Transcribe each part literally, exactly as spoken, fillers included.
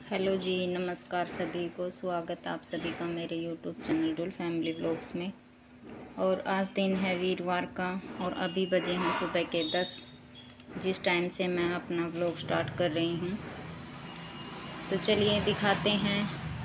Hello जी, नमस्कार सभी को। स्वागत आप सभी का मेरे यूट्यूब चैनल डुल फैमिली व्लॉग्स में। और आज दिन है वीरवार का और अभी बजे हैं सुबह के दस, जिस टाइम से मैं अपना व्लॉग स्टार्ट कर रही हूँ। तो चलिए दिखाते हैं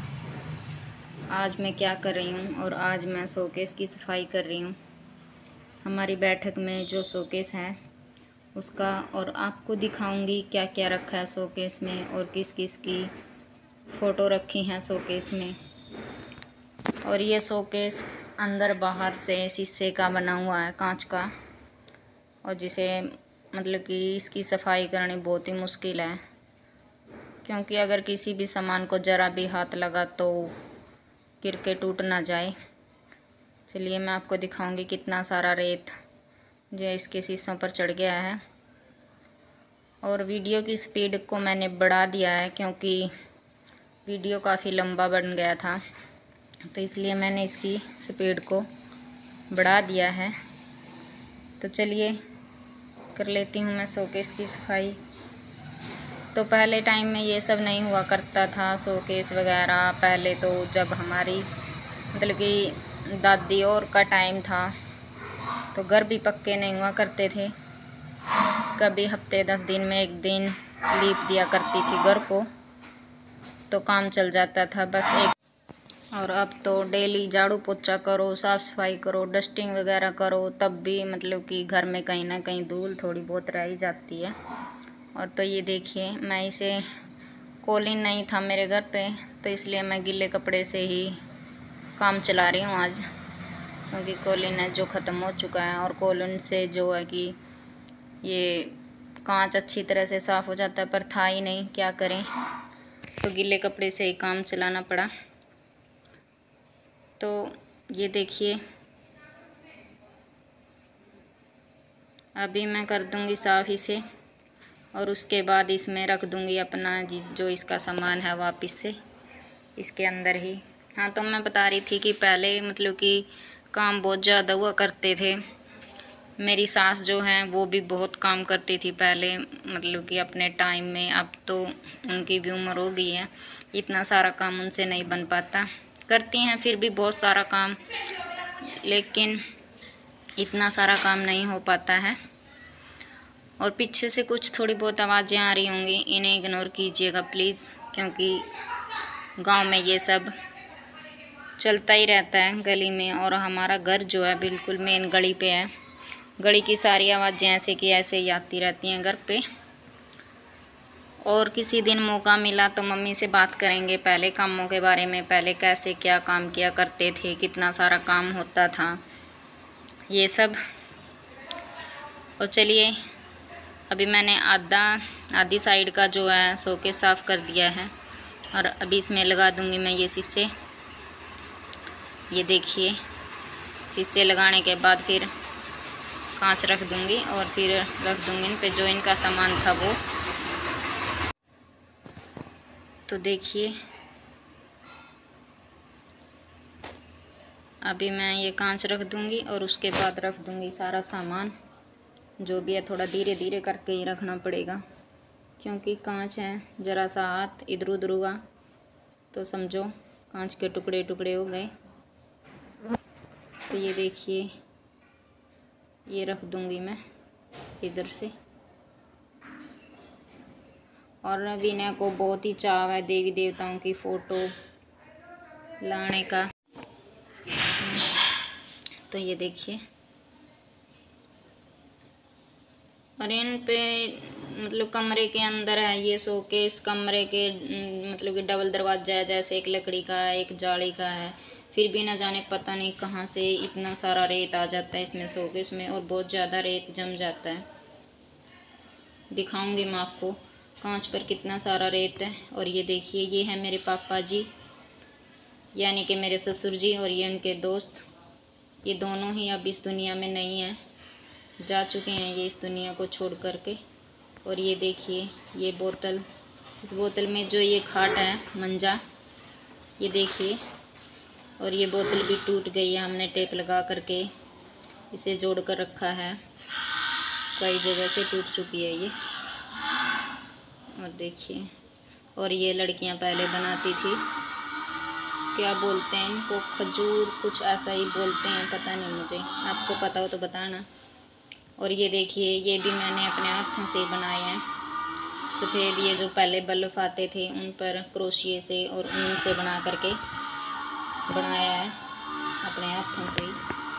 आज मैं क्या कर रही हूँ। और आज मैं शोकेस की सफाई कर रही हूँ। हमारी बैठक में जो शोकेस है उसका, और आपको दिखाऊंगी क्या क्या रखा है शोकेस में और किस किस की फ़ोटो रखी हैं शोकेस में। और ये शोकेस अंदर बाहर से शीशे का बना हुआ है, कांच का, और जिसे मतलब कि इसकी सफाई करनी बहुत ही मुश्किल है, क्योंकि अगर किसी भी सामान को ज़रा भी हाथ लगा तो गिर के टूट ना जाए। चलिए मैं आपको दिखाऊंगी कितना सारा रेत जो इसके शीशों पर चढ़ गया है। और वीडियो की स्पीड को मैंने बढ़ा दिया है क्योंकि वीडियो काफ़ी लंबा बन गया था, तो इसलिए मैंने इसकी स्पीड को बढ़ा दिया है। तो चलिए कर लेती हूँ मैं शोकेस की सफाई। तो पहले टाइम में ये सब नहीं हुआ करता था, शोकेस वगैरह। पहले तो जब हमारी मतलब कि दादी और का टाइम था तो घर भी पक्के नहीं हुआ करते थे। कभी हफ्ते दस दिन में एक दिन लीप दिया करती थी घर को, तो काम चल जाता था बस एक। और अब तो डेली झाड़ू पोछा करो, साफ़ सफाई करो, डस्टिंग वगैरह करो, तब भी मतलब कि घर में कहीं ना कहीं धूल थोड़ी बहुत रह ही जाती है। और तो ये देखिए, मैं इसे कॉलिन नहीं था मेरे घर पे, तो इसलिए मैं गीले कपड़े से ही काम चला रही हूँ आज, क्योंकि कॉलिन है जो ख़त्म हो चुका है। और कॉलिन से जो है कि ये कांच अच्छी तरह से साफ़ हो जाता है, पर था ही नहीं, क्या करें, तो गीले कपड़े से ही काम चलाना पड़ा। तो ये देखिए, अभी मैं कर दूंगी साफ़ इसे, और उसके बाद इसमें रख दूंगी अपना जिस जो इसका सामान है वापस से इसके अंदर ही। हाँ, तो मैं बता रही थी कि पहले मतलब कि काम बहुत ज़्यादा हुआ करते थे। मेरी सास जो हैं वो भी बहुत काम करती थी पहले, मतलब कि अपने टाइम में। अब तो उनकी भी उम्र हो गई है, इतना सारा काम उनसे नहीं बन पाता। करती हैं फिर भी बहुत सारा काम, लेकिन इतना सारा काम नहीं हो पाता है। और पीछे से कुछ थोड़ी बहुत आवाज़ें आ रही होंगी, इन्हें इग्नोर कीजिएगा प्लीज़, क्योंकि गांव में ये सब चलता ही रहता है गली में। और हमारा घर जो है बिल्कुल मेन गली पे है। गली की सारी आवाज़ें ऐसे कि ऐसे ही आती रहती हैं घर पे। और किसी दिन मौका मिला तो मम्मी से बात करेंगे पहले कामों के बारे में, पहले कैसे क्या काम किया करते थे, कितना सारा काम होता था, ये सब। और चलिए, अभी मैंने आधा आधी साइड का जो है शोकेस साफ़ कर दिया है, और अभी इसमें लगा दूंगी मैं ये शीशे। ये देखिए, शीशे लगाने के बाद फिर कांच रख दूंगी, और फिर रख दूंगी इन पे जो इनका सामान था वो। तो देखिए, अभी मैं ये कांच रख दूंगी और उसके बाद रख दूंगी सारा सामान जो भी है। थोड़ा धीरे धीरे करके ही रखना पड़ेगा, क्योंकि कांच है, ज़रा सा हाथ इधर उधर हुआ तो समझो कांच के टुकड़े टुकड़े हो गए। तो ये देखिए, ये रख दूंगी मैं इधर से। और विनय को बहुत ही चाव है देवी देवताओं की फ़ोटो लाने का, तो ये देखिए। और इन पे मतलब कमरे के अंदर है ये शोकेस, कमरे के मतलब कि डबल दरवाजा है, जैसे एक लकड़ी का है एक जाली का है। फिर भी ना जाने पता नहीं कहाँ से इतना सारा रेत आ जाता है इसमें शोकेस में, और बहुत ज़्यादा रेत जम जाता है। दिखाऊंगी मैं आपको कांच पर कितना सारा रेत है। और ये देखिए, ये है मेरे पापा जी, यानी कि मेरे ससुर जी, और ये उनके दोस्त। ये दोनों ही अब इस दुनिया में नहीं हैं, जा चुके हैं ये इस दुनिया को छोड़ कर के। और ये देखिए, ये बोतल, इस बोतल में जो ये खाट है मंजा, ये देखिए। और ये बोतल भी टूट गई है, हमने टेप लगा करके इसे जोड़ कर रखा है, कई जगह से टूट चुकी है ये। और देखिए, और ये लड़कियां पहले बनाती थी, क्या बोलते हैं इनको, खजूर कुछ ऐसा ही बोलते हैं, पता नहीं मुझे, आपको पता हो तो बताना। और ये देखिए, ये भी मैंने अपने हाथों से बनाए हैं। सफ़ेद ये जो पहले बल्ब आते थे उन पर क्रोशिए से और ऊन से बना करके बनाया है अपने हाथों से ही।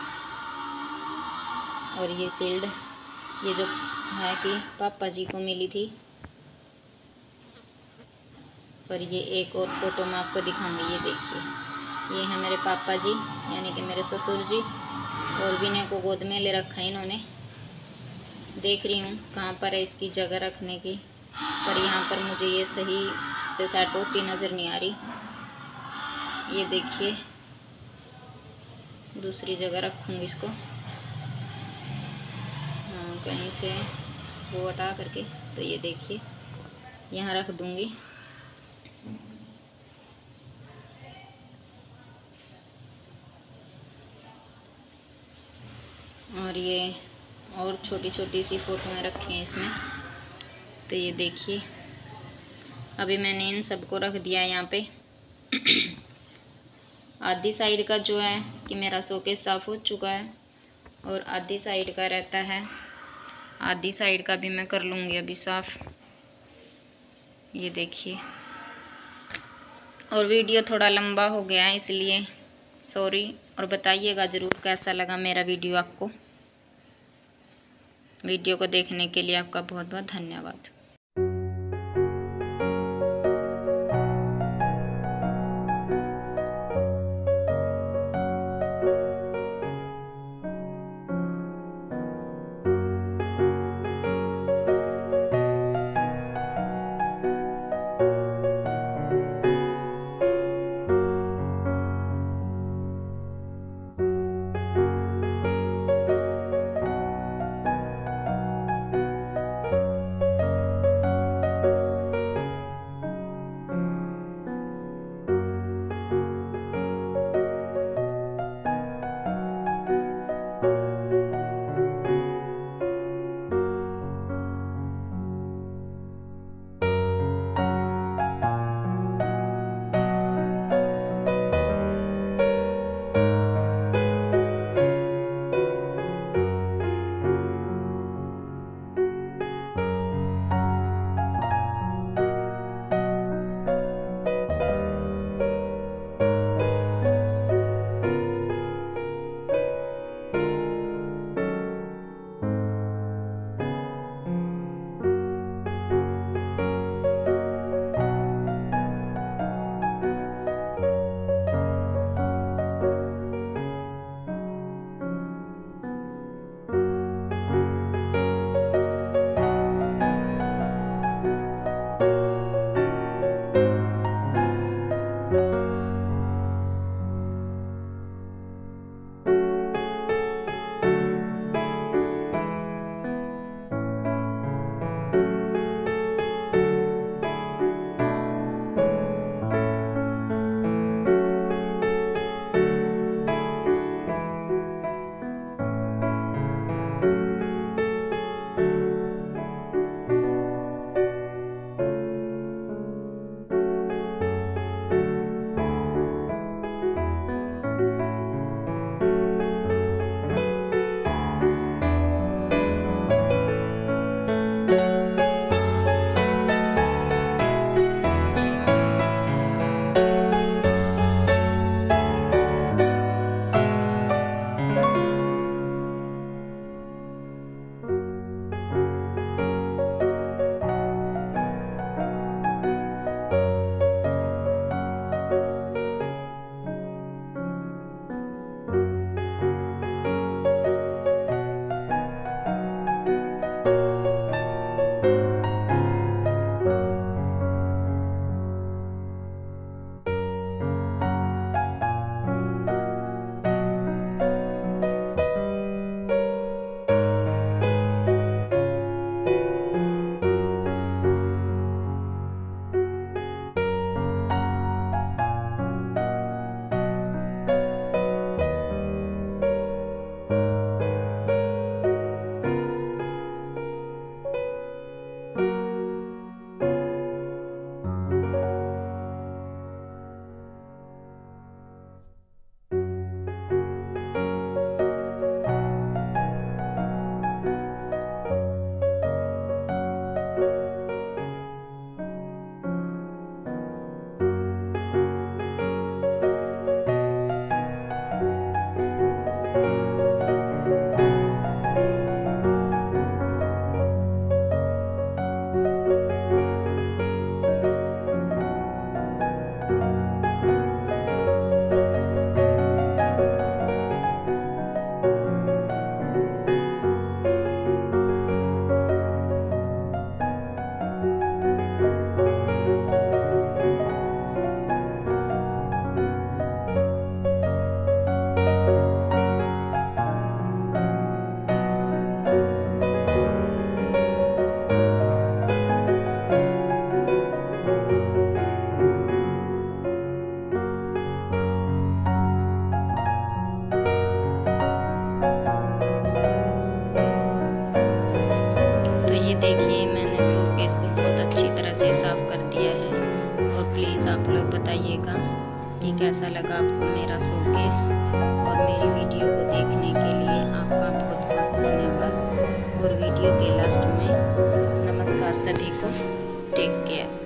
और ये शील्ड, ये जो है कि पापा जी को मिली थी। और ये एक और फोटो मैं आपको दिखाऊंगी, ये देखिए, ये है मेरे पापा जी यानी कि मेरे ससुर जी। और विनय को गोद में ले रखा है इन्होंने। देख रही हूँ कहाँ पर है इसकी जगह रखने की, पर यहाँ पर मुझे ये सही से सेट होती नज़र नहीं आ रही। ये देखिए, दूसरी जगह रखूँगी इसको, हाँ कहीं से वो हटा करके, तो ये देखिए यहाँ रख दूँगी। और ये और छोटी छोटी सी फोटोएं रखी हैं इसमें, तो ये देखिए अभी मैंने इन सबको रख दिया है यहाँ पे। आधी साइड का जो है कि मेरा शोकेस साफ़ हो चुका है और आधी साइड का रहता है, आधी साइड का भी मैं कर लूँगी अभी साफ़। ये देखिए, और वीडियो थोड़ा लंबा हो गया है इसलिए सॉरी, और बताइएगा ज़रूर कैसा लगा मेरा वीडियो आपको। वीडियो को देखने के लिए आपका बहुत बहुत धन्यवाद। देखिए मैंने शोकेस को बहुत अच्छी तरह से साफ़ कर दिया है। और प्लीज़ आप लोग बताइएगा कि कैसा लगा आपको मेरा शोकेस। और मेरी वीडियो को देखने के लिए आपका बहुत बहुत धन्यवाद। और वीडियो के लास्ट में नमस्कार सभी को। Take care.